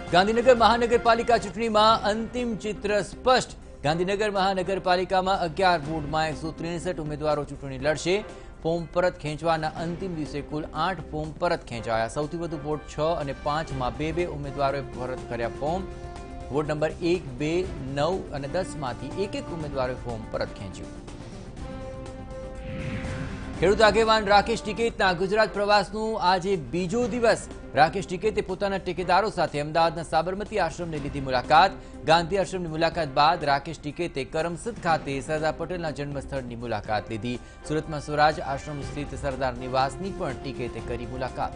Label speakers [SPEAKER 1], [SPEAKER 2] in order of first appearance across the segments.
[SPEAKER 1] ગાંધીનગર મહાનગરપાલિકા ચૂંટણીમાં અંતિમ ચિત્ર સ્પષ્ટ। ગાંધીનગર મહાનગરપાલિકામાં 11 વોર્ડમાં 163 ઉમેદવારો ચૂંટણી લડશે। ફોર્મ પરત ખેંચવાના અંતિમ દિવસે કુલ 8 ફોર્મ પરત ખેંચાયા। સૌથી વધુ વોર્ડ 6 અને 5 માં 2 ઉમેદવારોએ પરત કર્યા ફોર્મ। વોર્ડ નંબર 1, 2, 9 અને 10 માંથી એક ઉમેદવારોએ ફોર્મ પરત ખેંચ્યું। ખેડૂત આગેવાન રાકેશ ટિકैतના ગુજરાત પ્રવાસનું આજે બીજો દિવસ। રાકેશ ટિકैते પોતાના ટેકેદારો સાથે અમદાવાદના સાબરમતી આશ્રમની લીધી મુલાકાત। ગાંધી આશ્રમની મુલાકાત બાદ રાકેશ ટિકैते કરમસદ ખાતે સરદાર પટેલના જન્મસ્થળની મુલાકાત લીધી। સુરતમાં સ્વરાજ આશ્રમ સ્થિત સરદાર નિવાસની પણ ટિકैते કરી મુલાકાત।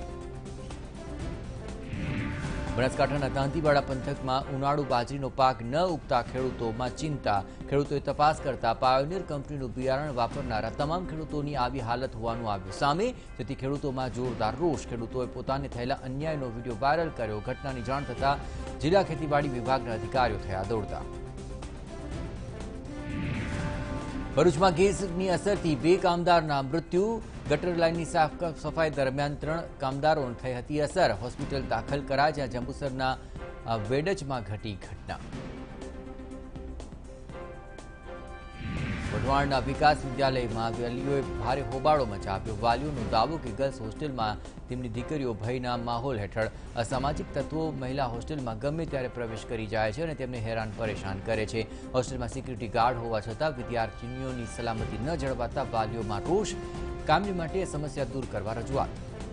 [SPEAKER 1] બનાસકાંઠાના દાંતીવાડા પંથકમાં ઉનાળુ બાજરીનો પાક ન ઉગતા ખેડૂતોમાં ચિંતા। ખેડૂતોએ તપાસ કરતા પાયોનિયર કંપનીનું બિયારણ વાપરનારા તમામ ખેડૂતોની આવી હાલત હોવાનું આવ્યું સામે, જેથી ખેડૂતોમાં જોરદાર રોષ। ખેડૂતોએ પોતાને થયેલા અન્યાયનો વિડીયો વાયરલ કર્યો। ઘટનાની જાણ થતાં જિલ્લા ખેતીવાડી વિભાગના અધિકારીઓ થયા દોડતા। ભરૂચમાં ગેસની અસરથી 2 કામદારના મૃત્યુ। ગટર લાઇનની સફાઈ દરમિયાન 3 કામદારોને થઈ હતી અસર। હોસ્પિટલ દાખલ કરાયા, જ્યાં જંબુસરના વેડજમાં ઘટી ઘટના। વઢવાણના વિકાસ વિદ્યાલયમાં વાલીઓએ ભારે હોબાળો મચાવ્યો। વાલીઓનો દાવો કે ગર્લ્સ હોસ્ટેલમાં તેમની દીકરીઓ ભયના માહોલ હેઠળ અસામાજિક તત્વો મહિલા હોસ્ટેલમાં ગમે ત્યારે પ્રવેશ કરી જાય છે અને તેમને હેરાન પરેશાન કરે છે। હોસ્ટેલમાં સિક્યુરિટી ગાર્ડ હોવા છતાં વિદ્યાર્થીનીઓની સલામતી ન જળવાતા વાલીઓમાં રોષ। કામની માટે સમસ્યા દૂર કરવા રજૂઆત।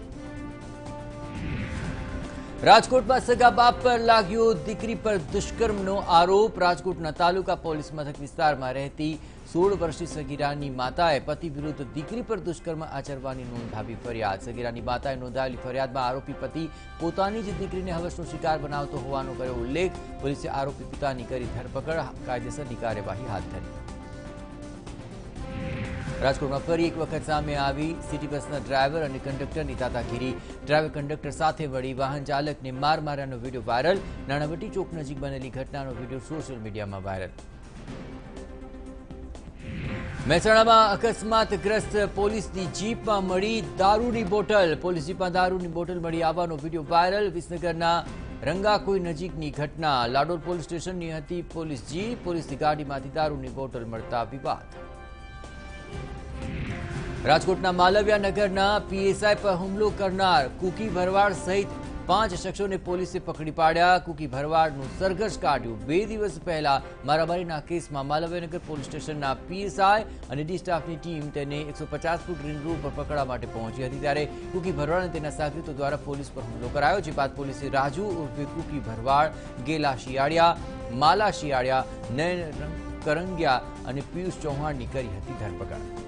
[SPEAKER 1] રાજકોટમાં સગા બાપ પર લાગ્યો દીકરી પર દુષ્કર્મનો આરોપ। રાજકોટના તાલુકા પોલીસ મથક વિસ્તારમાં રહેતી 16 વર્ષની સગીરાની માતાએ પતિ વિરુદ્ધ દીકરી પર દુષ્કર્મ આચરવાની નોંધાવી ફરિયાદ। સગીરાની માતાએ નોંધાવેલી ફરિયાદમાં આરોપી પતિ પોતાની જ દીકરીને હવસનો શિકાર બનાવતો હોવાનો કર્યો ઉલ્લેખ। પોલીસે આરોપી પિતાની કરી ધરપકડ, કાયદેસરની કાર્યવાહી હાથ ધરી। રાજકોટમાં ફરી એક વખત સામે આવી સિટી બસના ડ્રાઈવર અને કંડક્ટરની દાદાગીરી। ડ્રાઈવર કંડક્ટર સાથે વળી વાહન ચાલકને માર માર્યાનો વિડીયો વાયરલ। નાણાવટી ચોક નજીક બનેલી ઘટનાનો વિડીયો સોશિયલ મીડિયામાં વાયરલ। મહેસાણામાં અકસ્માતગ્રસ્ત પોલીસની જીપમાં મળી દારૂની બોટલ। પોલીસ જીપમાં દારૂની બોટલ મળી આવવાનો વિડીયો વાયરલ। વિસનગરના રંગાકોઈ નજીકની ઘટના। લાડોલ પોલીસ સ્ટેશનની હતી પોલીસ જીપ। પોલીસની ગાડીમાંથી દારૂની બોટલ મળતા વિવાદ। રાજકોટના માલવિયા નગરના પીએસઆઈ પર હુમલો કરનાર કુકી ભરવાડ સહિત 5 શખ્સોને પોલીસે પકડી પાડ્યા। કુકી ભરવાડનું સરઘસ કાઢ્યું। 2 દિવસ પહેલા મારામારીના કેસમાં માલવિયાનગર પોલીસ સ્ટેશનના પીએસઆઈ અને ડી સ્ટાફની ટીમ તેને 150 ફૂટ રિંગ રોડ પર પકડવા માટે પહોંચી હતી, ત્યારે કુકી ભરવાડ અને તેના સાગરીતો દ્વારા પોલીસ પર હુમલો કરાયો। જે બાદ પોલીસે રાજુ ઉર્ફે કુકી ભરવાડ, ગેલા શિયાળિયા, માલા શિયાળિયા, નયન કરંગિયા અને પિયુષ ચૌહાણની કરી હતી ધરપકડ।